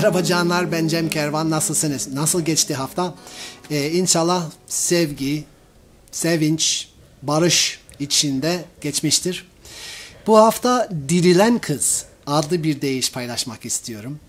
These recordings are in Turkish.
Merhaba canlar, ben Cem Kervan. Nasılsınız? Nasıl geçti hafta? İnşallah sevgi, sevinç, barış içinde geçmiştir. Bu hafta Dirilen Kız adlı bir deyiş paylaşmak istiyorum.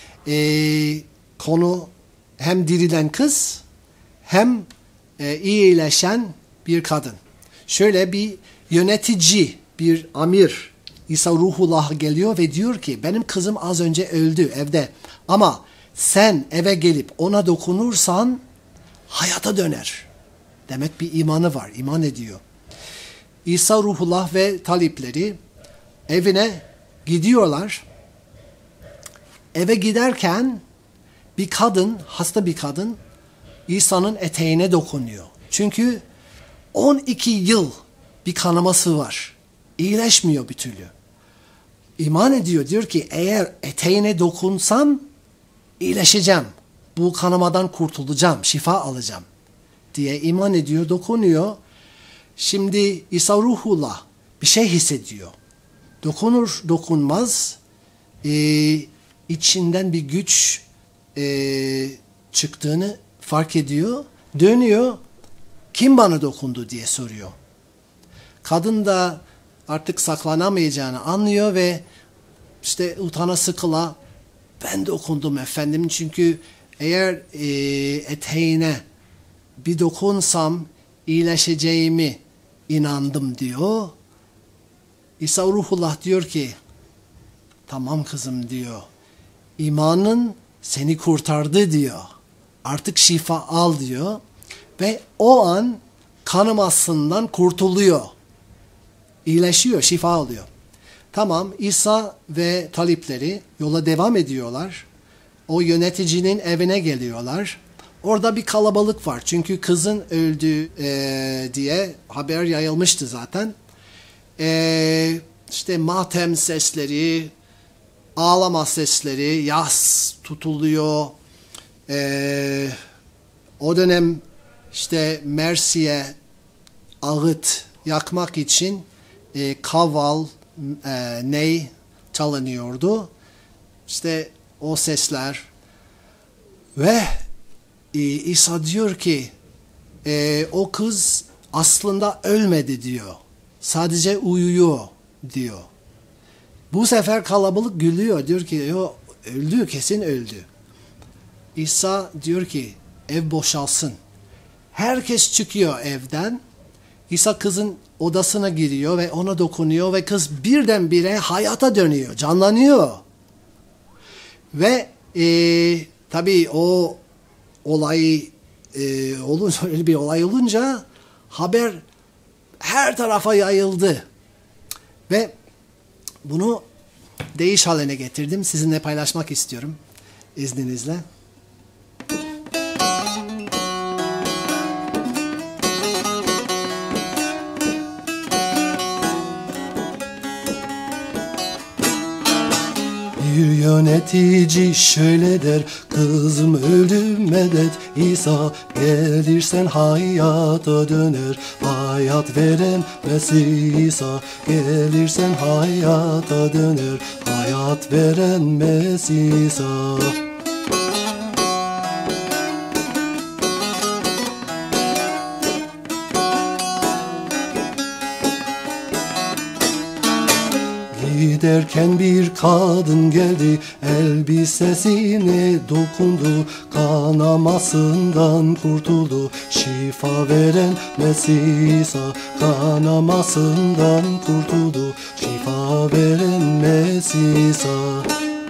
Konu hem dirilen kız hem iyileşen bir kadın. Şöyle bir yönetici, bir amir İsa Ruhullah geliyor ve diyor ki benim kızım az önce öldü evde ama sen eve gelip ona dokunursan hayata döner. Demek bir imanı var, iman ediyor. İsa Ruhullah ve talipleri evine gidiyorlar. Eve giderken bir kadın, hasta bir kadın İsa'nın eteğine dokunuyor. Çünkü 12 yıl bir kanaması var. İyileşmiyor bir türlü. İman ediyor, diyor ki eğer eteğine dokunsam iyileşeceğim. Bu kanamadan kurtulacağım, şifa alacağım diye iman ediyor, dokunuyor. Şimdi İsa Ruhullah bir şey hissediyor. Dokunur dokunmaz içinden bir güç çıktığını fark ediyor. Dönüyor, kim bana dokundu diye soruyor. Kadın da artık saklanamayacağını anlıyor ve işte utana sıkıla ben dokundum efendim çünkü eğer eteğine bir dokunsam iyileşeceğimi inandım diyor. İsa Ruhullah diyor ki tamam kızım diyor. İmanın seni kurtardı diyor. Artık şifa al diyor. Ve o an kanamasından kurtuluyor. İyileşiyor, şifa alıyor. Tamam, İsa ve talipleri yola devam ediyorlar. O yöneticinin evine geliyorlar. Orada bir kalabalık var. Çünkü kızın öldü diye haber yayılmıştı zaten. İşte matem sesleri, ağlama sesleri, yas tutuluyor. O dönem işte Mersi'ye ağıt yakmak için kaval, ney çalınıyordu. İşte o sesler ve İsa diyor ki o kız aslında ölmedi diyor. Sadece uyuyor diyor. Bu sefer kalabalık gülüyor. Diyor ki yo, öldü, kesin öldü. İsa diyor ki ev boşalsın. Herkes çıkıyor evden. İsa kızın odasına giriyor ve ona dokunuyor ve kız birdenbire hayata dönüyor, canlanıyor. Ve tabii o olay olunca, öyle bir olay olunca haber her tarafa yayıldı. Ve bunu deyiş haline getirdim. Sizinle paylaşmak istiyorum izninizle. Bir yönetici şöyle der, kızım öldü medet, İsa gelirsen hayata döner. Hayat veren Mesih İsa gelirsen hayata döner. Hayat veren Mesih İsa. Giderken bir kadın geldi, elbisesine dokundu, kanamasından kurtuldu. Şifa veren Mesih İsa, kanamasından kurtuldu. Şifa veren Mesih İsa.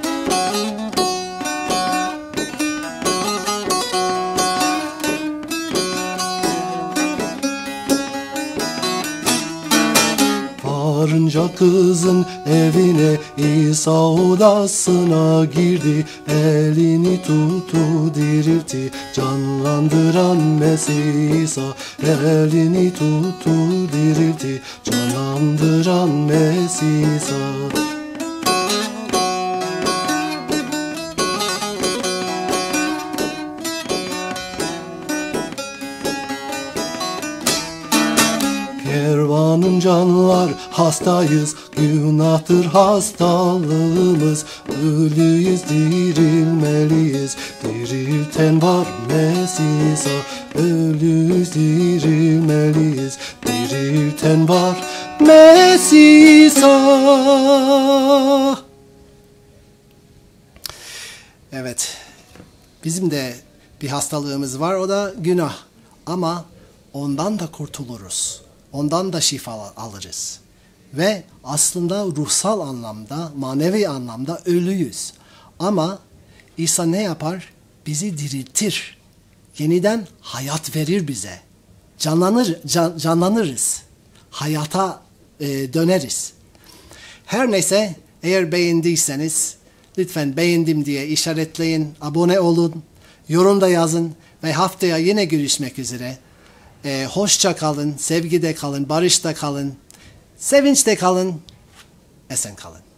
Varınca kızın evine İsa odasına girdi. Elini tuttu diriltti, canlandıran Mesih İsa. Elini tuttu diriltti, canlandıran Mesih İsa. Kervanın canlar, hastayız, günahtır hastalığımız. Ölüyüz, dirilmeliyiz, dirilten var Mesih'a. Ölüyüz, dirilmeliyiz, dirilten var Mesih'a. Evet, bizim de bir hastalığımız var, o da günah. Ama ondan da kurtuluruz. Ondan da şifa alırız. Ve aslında ruhsal anlamda, manevi anlamda ölüyüz. Ama İsa ne yapar? Bizi diriltir. Yeniden hayat verir bize. Canlanırız. Hayata döneriz. Her neyse, eğer beğendiyseniz lütfen beğendim diye işaretleyin, abone olun, yorumda yazın ve haftaya yine görüşmek üzere. Hoşça kalın, sevgide kalın, barışta kalın, sevinçte kalın, esen kalın.